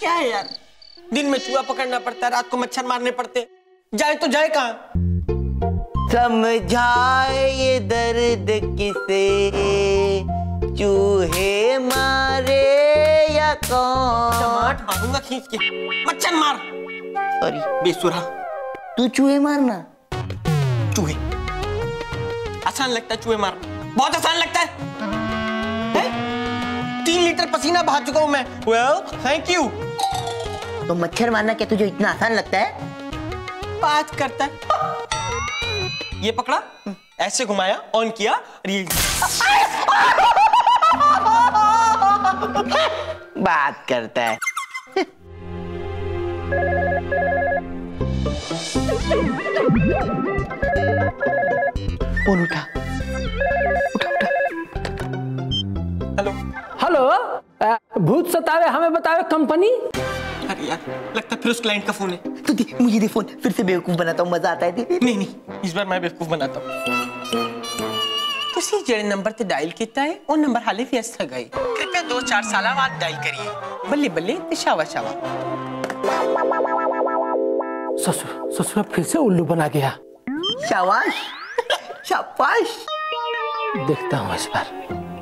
क्या है यार, दिन में चूहा पकड़ना पड़ता है, रात को मच्छर मारने पड़ते, जाए तो जाए कहाँ? समझाए ये दर्द किसे, चूहे मारे या कौन? टमाट मारूंगा खींच के, मच्छर मार। सॉरी बेसुरा। तू चूहे मारना। चूहे आसान लगता है, चूहे मारना बहुत आसान लगता है? 3 लीटर पसीना बहा चुका हूं मैं। Well thank you. तो मच्छर मारना क्या तुझे इतना आसान लगता है? बात करता है। ये पकड़ा, ऐसे घुमाया, ऑन किया और ये बात करता है। फोन उठा उठा उठा। हेलो हेलो, भूत सतावे हमें बतावे कंपनी। अरे यार, लगता है फिर उस क्लाइंट का फोन है। तो दे मुझे दे फोन, फिर से बेवकूफ बनाता हूँ, मजा आता है। दे। नहीं नहीं, इस बार मैं बेवकूफ बनाता हूँ। तुसी जेड़े नंबर ते डायल किया है वो नंबर हाले व्यस्त है गए, कृपया 2-4 साल बाद डायल करिए। बल्ले बल्ले ते शावा शावा। ससुर फिर से उल्लू बना गया। शाबाश शाबाश। देखता हूँ इस बार।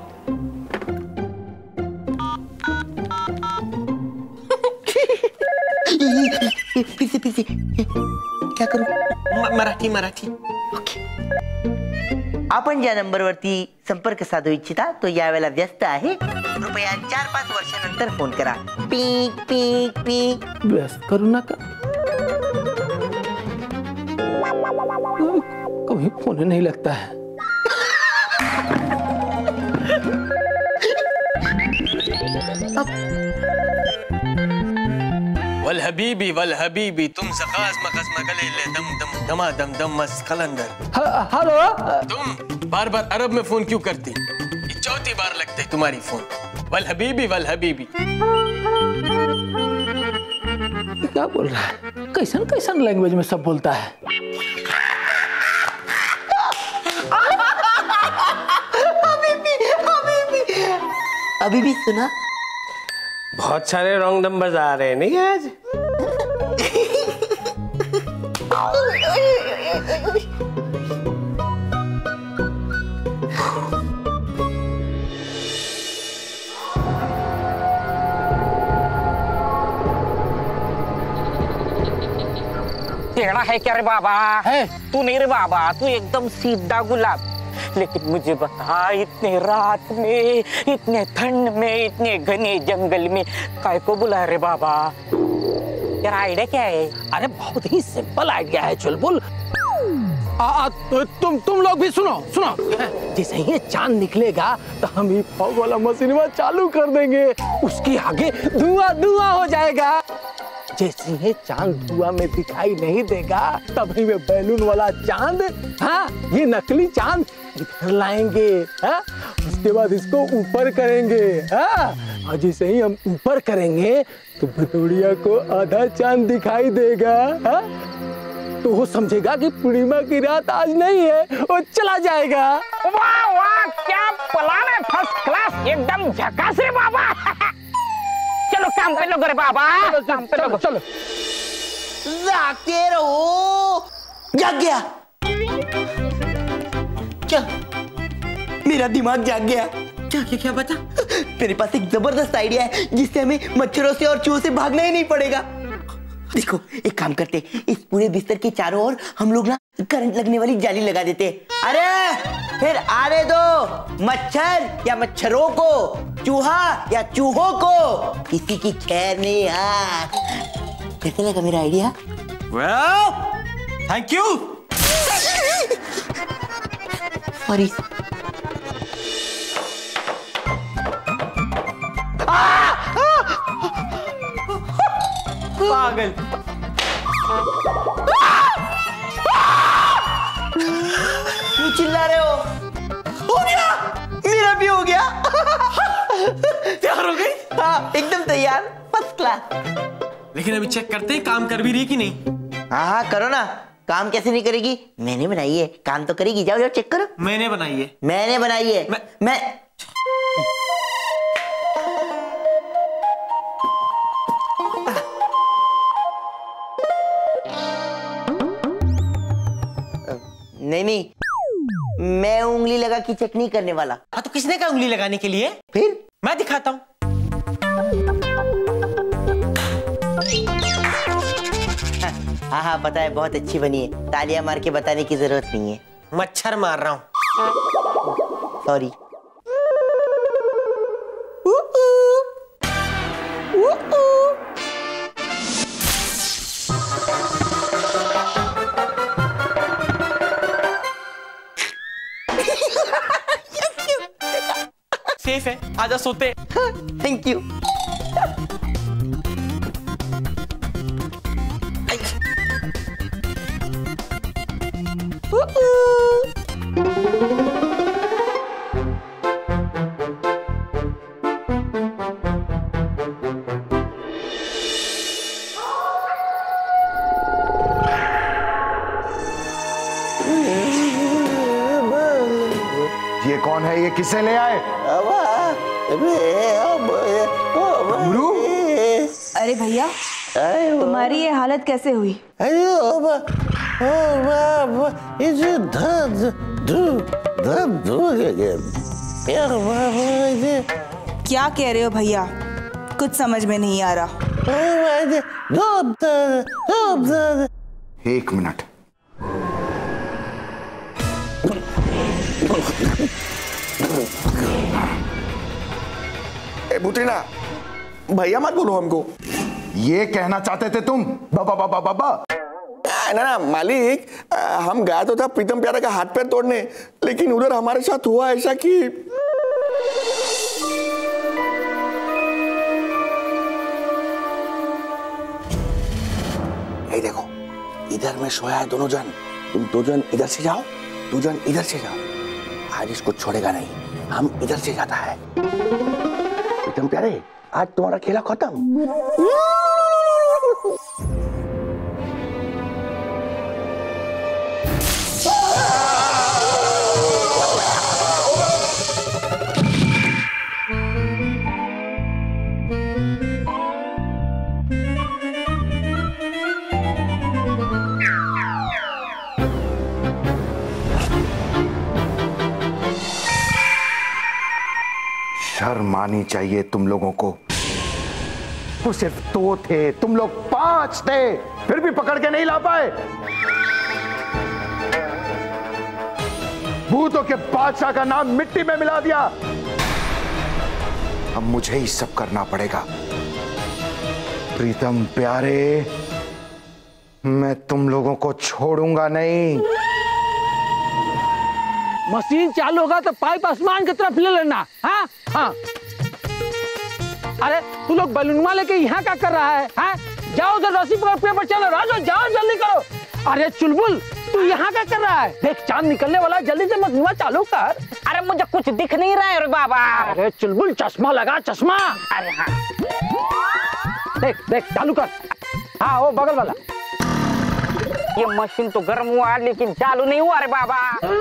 फिर से क्या करूं? मराठी। ओके। आपण ज्या नंबरवरती संपर्क साधू इच्छिता तो यावेळेला व्यस्त आहे, कृपया 4-5 वर्षानंतर फोन करा। पीक पीक पीक। व्यस्त करू नका, कभी फोन नहीं लगता है। वल हबीबी तुम सखास मखस मगले ले दम दम दमा दम दम मस कलंदर। हेलो, तुम बार बार अरब में फोन क्यों करती? ये 4थी बार लगता है तुम्हारी फोन। वल हबीबी। क्या बोल रहा है? कैसन लैंग्वेज में सब बोलता है? अभी भी सुना? बहुत सारे रॉन्ग नंबर्स आ रहे हैं नहीं आज? टेढ़ा है क्या रे बाबा? है तू नहीं रे बाबा, तू एकदम सीधा गुलाब। लेकिन मुझे बता, इतने रात में, इतने ठंड में, इतने घने जंगल में काय को बुलाया रे बाबा? तेरा आइडिया क्या है? अरे बहुत ही सिंपल आइडिया है चुलबुल। तुम लोग भी सुनो। जैसे ही चांद निकलेगा तो हम ही फॉग वाला मशीन चालू कर देंगे, उसके आगे धुआं हो जाएगा। जैसे ही चांद धुआं में दिखाई नहीं देगा तब ही में बैलून वाला चांद, हाँ ये नकली चांद इधर लाएंगे, हाँ उसके बाद इसको ऊपर करेंगे, हाँ और जैसे ही हम ऊपर करेंगे तो भदौड़िया को आधा चांद दिखाई देगा, हाँ तो वो समझेगा कि पूर्णिमा की रात आज नहीं है, वो चला जाएगा। वाह वाह, क्या प्लान है, फर्स्ट क्लास, एकदम झकास है बाबा। चलो काम पे लोग रे बाबा, काम पे लोग। चलो। जागते रहो। जाग गया क्या? मेरा दिमाग जाग गया। क्या बता? मेरे पास एक जबरदस्त आइडिया है जिससे हमें मच्छरों से और चूहों से भागना ही नहीं पड़ेगा। देखो एक काम करते, इस पूरे बिस्तर के चारों ओर हम लोग ना करंट लगने वाली जाली लगा देते। अरे फिर आने दो मच्छर या मच्छरों को, चूहा या चूहों को, किसी की खैर नहीं। हाँ कैसे लगा मेरा idea? Well thank you. Sorry. पागल। क्यों चिल्ला रहे हो? हो गया, मेरा भी हो गया। तैयार हो गई? हाँ एकदम तैयार, फर्स्ट क्लास। लेकिन अभी चेक करते हैं काम कर भी रही कि नहीं। हाँ करो ना। काम कैसे नहीं करेगी? मैंने बनाई है, काम तो करेगी। जाओ चेक करो। मैंने बनाई है। मैंने बनाई है। मैं नहीं नहीं, मैं उंगली लगा की चटनी करने वाला। हाँ तो किसने कहा उंगली लगाने के लिए? फिर मैं दिखाता हूँ। हाँ हाँ पता है, बहुत अच्छी बनी है, तालियां मार के बताने की जरूरत नहीं है। मच्छर मार रहा हूँ। सॉरी। सेफ है, आजा सोते। Thank you. ये कौन है? ये किसे ले आए? घुंगरू? अरे भैया, तुम्हारी ये हालत कैसे हुई? क्या कह रहे हो भैया? कुछ समझ में नहीं आ रहा। एक मिनट। बुतरीना, भैया मत बोलो हमको। ये कहना चाहते थे तुम? बाबा बाबा बाबा। ना ना मालिक, हम गया तो था प्रीतम प्यारा का हाथ पैर तोड़ने, लेकिन उधर हमारे साथ हुआ ऐसा कि देखो, इधर में सोया है दोनों जन। तुम दो जन इधर से जाओ, दो जन इधर से जाओ। आज इसको छोड़ेगा नहीं, हम इधर से जाता है। प्रीतम प्यारे, आज तुम्हारा खेला खत्म। शर्म आनी चाहिए तुम लोगों को। वो सिर्फ 2 थे, तुम लोग 5 थे, फिर भी पकड़ के नहीं ला पाए। भूतों के बादशाह का नाम मिट्टी में मिला दिया। अब मुझे ही सब करना पड़ेगा। प्रीतम प्यारे, मैं तुम लोगों को छोड़ूंगा नहीं। मशीन चालू होगा तो पाइप आसमान की तरफ ले लेना। हाँ हाँ। अरे तू लोग बलूनवा लेके यहाँ क्या कर रहा है? हाँ? जाओ उधर रस्सी पकड़ पेपर चलो, राजो जाओ जल्दी करो। अरे चुलबुल, तू यहाँ क्या कर रहा है? देख चांद निकलने वाला, जल्दी से मशीनवा चालू कर। अरे मुझे कुछ दिख नहीं रहा है रे बाबा। अरे चुलबुल, चश्मा लगा, चश्मा। अरे हाँ, देख देख चालू कर। हाँ वो बगल वाला। ये मशीन तो गर्म हुआ लेकिन चालू नहीं हुआ रे बाबा।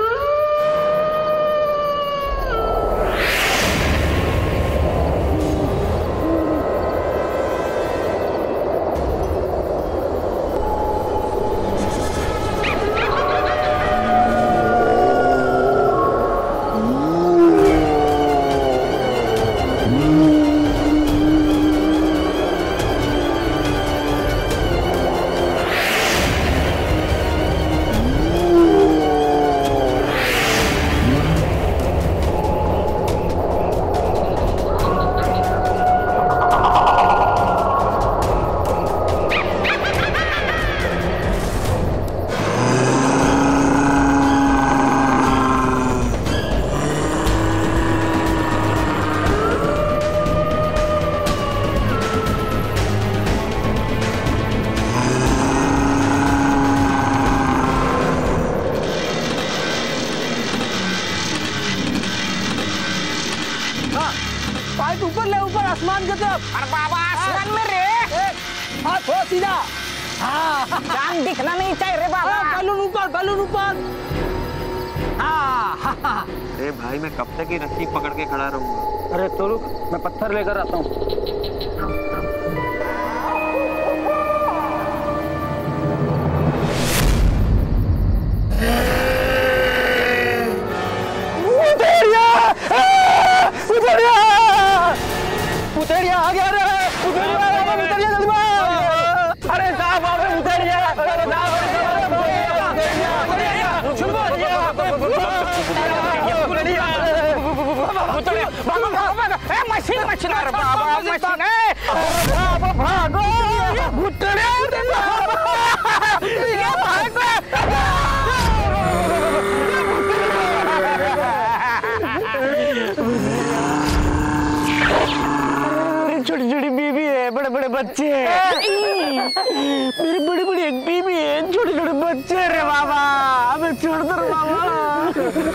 ऊपर ले, ऊपर आसमान की तरफ। अरे बाबा आसमान में रे। हाथ हो सीधा। हाँ चांद दिखना नहीं चाहिए रे बाबा। बलून ऊपर, बलून ऊपर। हाँ। अरे भाई मैं कब तक ही रस्सी पकड़ के खड़ा रहूंगा? अरे तो रुक, मैं पत्थर लेकर आता हूँ। गया रे, भुतड़िया बाबा, भुतड़िया जल्दी भाग। अरे साहब बाबा भुतड़िया, अरे साहब मशीन मशीन अरे बाबा मशीन है बाबा भागो भुतड़िया छोटी छोटी बीबी है, बड़े बड़े बच्चे हैं, मेरी बड़ी बड़ी एक बीबी है, छोटे छोटे बच्चे रे बाबा, हमें छोड़ दो रे बाबा।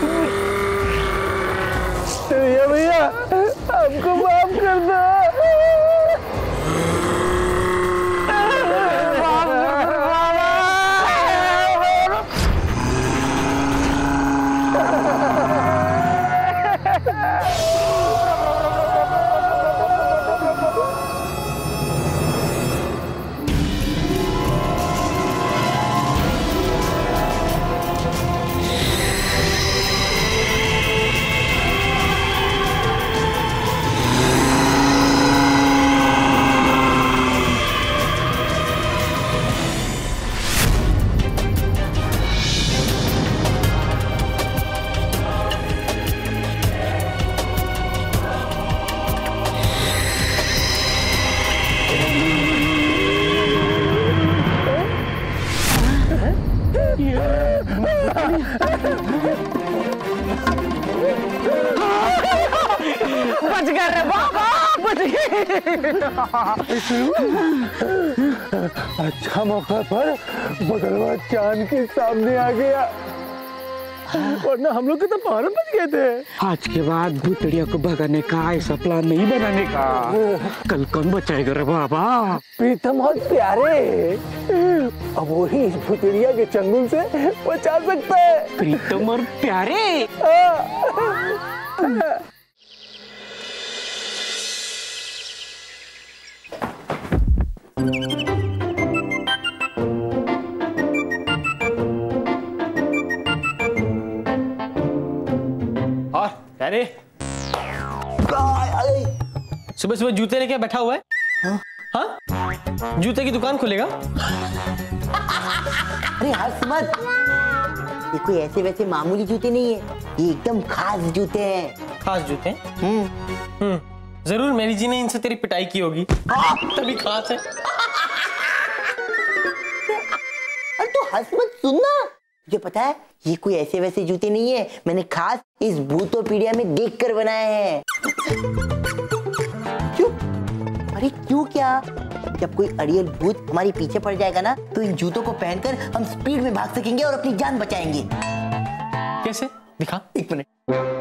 भैया हमको माफ कर दो। बच गए रे बाबा, बच गए। अच्छा मौका पर बदलवा चांद के सामने आ गया, वरना हम लोग के तो पार बच गए थे। आज के बाद भुतड़िया को भगाने का ऐसा प्लान नहीं बनाने का। कल कौन बचाएगा रे बाबा? प्रीतम और प्यारे, अब वही इस भुतड़िया के चंगुल से बचा सकता है। प्रीतम और प्यारे अरे सुबह सुबह जूते लेके बैठा हुआ है? हाँ? जूते की दुकान खोलेगा? अरे हंस मत, ये कोई ऐसे वैसे मामूली जूते नहीं है, ये एकदम खास जूते हैं। खास जूते? जरूर मेरी जी ने इनसे तेरी पिटाई की होगी, तभी खास है। अरे तू हंस मत, सुनना, तुझे पता है ये कोई ऐसे वैसे जूते नहीं है, मैंने खास इस भूतोपीडिया में देखकर बनाए हैं। क्यों? अरे क्यों क्या? जब कोई अड़ियल भूत हमारे पीछे पड़ जाएगा ना, तो इन जूतों को पहनकर हम स्पीड में भाग सकेंगे और अपनी जान बचाएंगे। कैसे? दिखा। एक मिनट।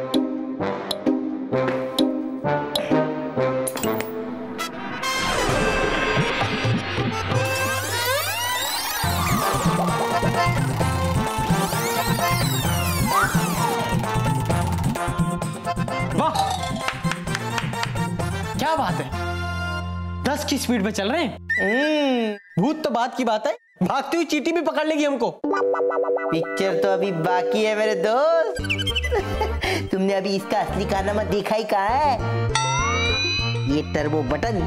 वाह, क्या बात है, 10 की स्पीड में चल रहे हैं। भूत तो बात की बात है, भागती हुई चींटी भी पकड़ लेगी हमको। पिक्चर तो अभी बाकी है मेरे दोस्त। तुमने अभी इसका असली कारनामा देखा ही कहाँ है? ये टर्बो बटन।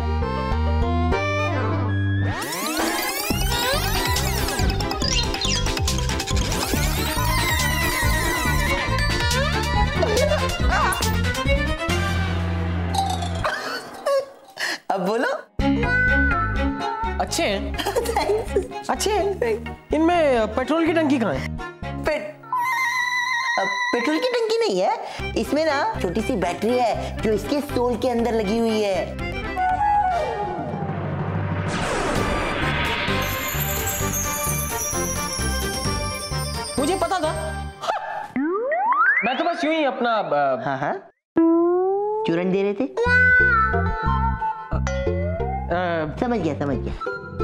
अब बोलो। अच्छे हैं, अच्छे हैं। इनमें पेट्रोल की टंकी कहाँ है? पेट्रोल की टंकी नहीं है, इसमें ना छोटी सी बैटरी है जो इसके सोल के अंदर लगी हुई है। मुझे पता था। मैं तो बस यूं ही अपना हाँ चूरन दे रहे थे। समझ गया समझ गया।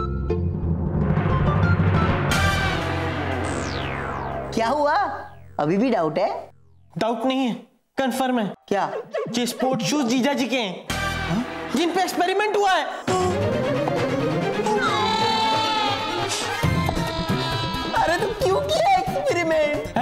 क्या हुआ? अभी भी डाउट है? डाउट नहीं है, कंफर्म है। क्या? ये स्पोर्ट शूज जीजा जी के हैं, जिन पे एक्सपेरिमेंट हुआ है। अरे तो क्यों किया एक्सपेरिमेंट?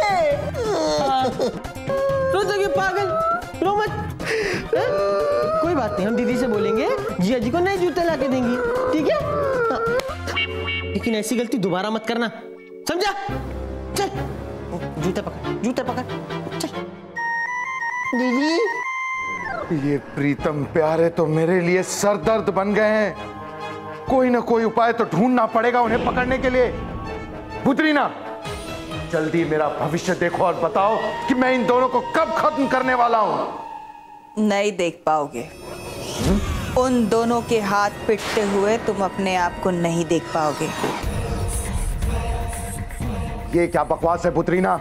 मैंने रो तो पागल, रो मत। कोई कोई बात नहीं, हम दीदी से बोलेंगे जिया जी को नए जूते ला के देंगी, ठीक है? लेकिन ऐसी गलती दोबारा मत करना, समझा? चल जूते पकड़, जूते पकड़, चल। दीदी ये प्रीतम प्यारे तो मेरे लिए सरदर्द बन गए हैं। कोई ना कोई उपाय तो ढूंढना पड़ेगा उन्हें पकड़ने के लिए। पुत्रीना, जल्दी मेरा भविष्य देखो और बताओ कि मैं इन दोनों को कब खत्म करने वाला हूं। नहीं देख पाओगे। उन दोनों के हाथ पिटते हुए तुम अपने आप को नहीं देख पाओगे। ये क्या बकवास है पुत्रीना?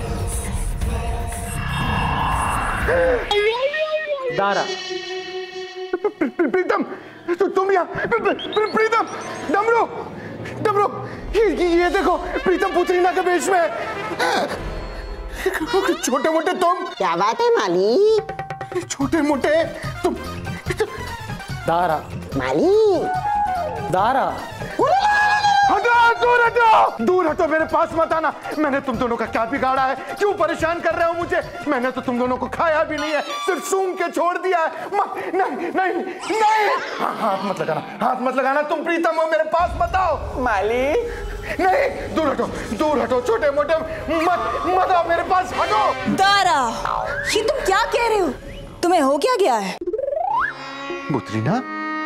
दारा, प्रीतम, तुम यहाँ? प्रीतम, डमरू, डमरू, ये देखो प्रीतम पुत्रीना के बेच में है। छोटे मोटे तुम। क्या बात है मालिक? छोटे मोटे तुम। दारा, मालिक दारा, हटो, दूर हटो, दूर हटो, मेरे पास मत आना। मैंने तुम दोनों का क्या बिगाड़ा है? क्यों परेशान कर रहे हो मुझे? मैंने तो तुम दोनों को खाया भी नहीं है, सिर्फ सूंघ के छोड़ दिया है। नहीं नहीं नहीं, हाथ मत लगाना, हाथ मत लगाना। तुम प्रीतम हो, मेरे पास मत आओ। मालिक नहीं, दूर हटो, दूर हटो, छोटे मोटे मत आओ मेरे पास, हटो। दारा, ये तुम क्या कह रहे हो? तुम्हें हो क्या गया है? पुत्रीना,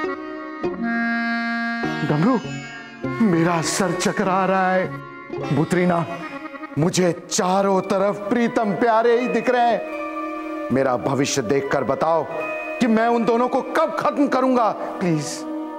डमरू, मेरा सर चकरा रहा है। पुत्रीना, मुझे चारों तरफ प्रीतम प्यारे ही दिख रहे हैं। मेरा भविष्य देखकर बताओ कि मैं उन दोनों को कब खत्म करूंगा, प्लीज।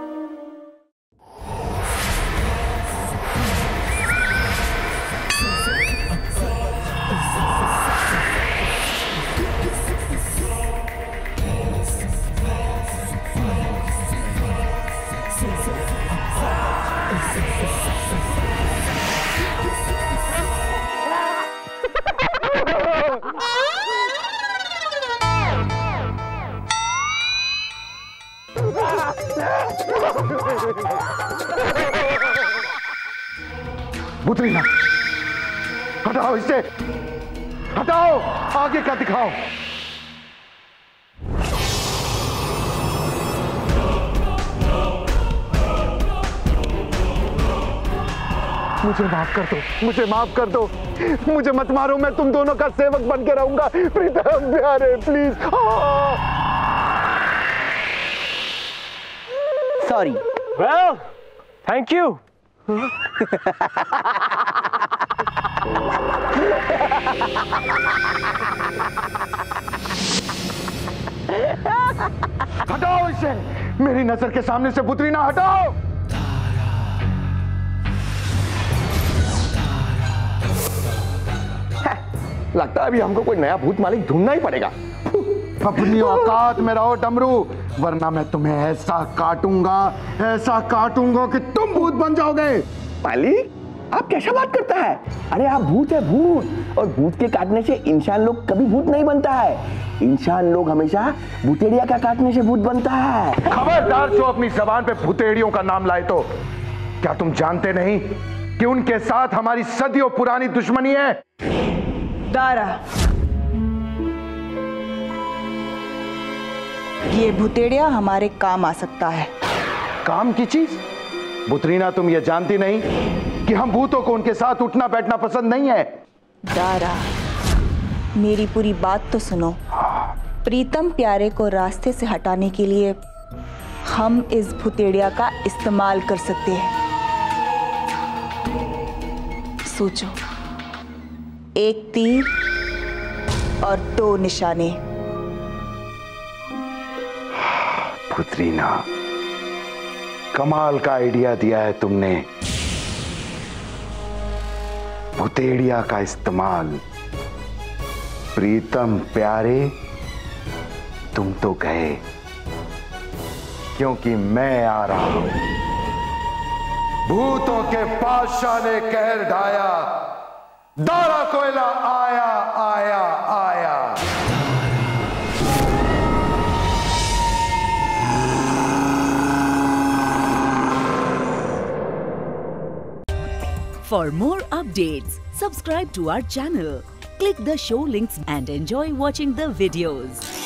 पुत्रीना, हटाओ इसे, हटाओ, आगे का दिखाओ। मुझे माफ कर दो, मुझे माफ कर दो, मुझे मत मारो, मैं तुम दोनों का सेवक बन के रहूंगा। प्रीतम प्यारे, please. Sorry. Well, thank you. हटाओ इसे, मेरी नजर के सामने से पुत्रीना, हटाओ। लगता है अभी हमको कोई नया भूत मालिक ढूंढना ही पड़ेगा। अपनी औकात में रहो डमरू, वरना मैं तुम्हें ऐसा काटूंगा कि तुम भूत बन जाओगे। मालिक, आप कैसा बात करता है? अरे आप भूत है, भूत, और भूत के काटने से इंसान लोग कभी भूत नहीं बनता है। इंसान लोग हमेशा भूतेड़िया का काटने से भूत बनता है। खबरदार जो अपनी जबान पे भूतेड़ियों का नाम लाए तो। क्या तुम जानते नहीं कि उनके साथ हमारी सदियों पुरानी दुश्मनी है? दारा, ये भूतेड़िया हमारे काम आ सकता है। काम की चीज? पुत्रीना, तुम ये जानती नहीं कि हम भूतों को उनके साथ उठना बैठना पसंद नहीं है। दारा, मेरी पूरी बात तो सुनो। प्रीतम प्यारे को रास्ते से हटाने के लिए हम इस भूतेड़िया का इस्तेमाल कर सकते हैं। सोचो, एक तीर और 2 निशाने। पुत्रीना, कमाल का आइडिया दिया है तुमने। भूतेड़िया का इस्तेमाल। प्रीतम प्यारे, तुम तो गए, क्योंकि मैं आ रहा हूं। भूतों के बादशाह ने कहर ढाया, दारा कोयला आया आया आया। For more updates, subscribe to our channel, click the show links and enjoy watching the videos.